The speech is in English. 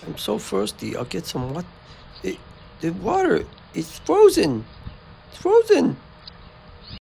I'm so thirsty. I'll get some water. The water is frozen. It's frozen.